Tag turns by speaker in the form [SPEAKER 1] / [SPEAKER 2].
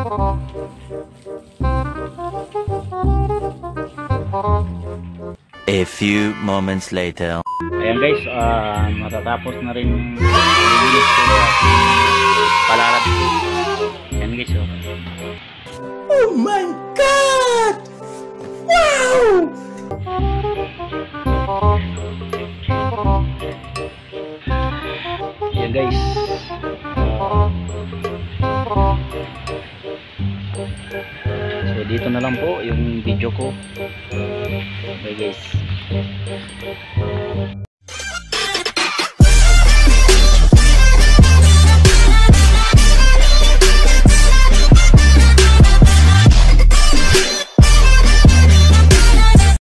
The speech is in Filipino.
[SPEAKER 1] A few moments later.
[SPEAKER 2] Ayan guys, matatapos na rin yung linis ko palarad ko. Ayan guys, oh.
[SPEAKER 3] Oh my God! Wow!
[SPEAKER 2] Ayan guys. So dito na lang po yung video ko. Okay guys.